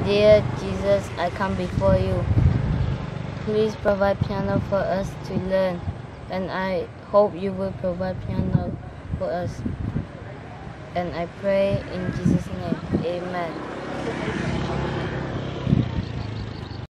Dear Jesus, I come before you. Please provide piano for us to learn, and I hope you will provide piano for us. And I pray in Jesus' name. Amen.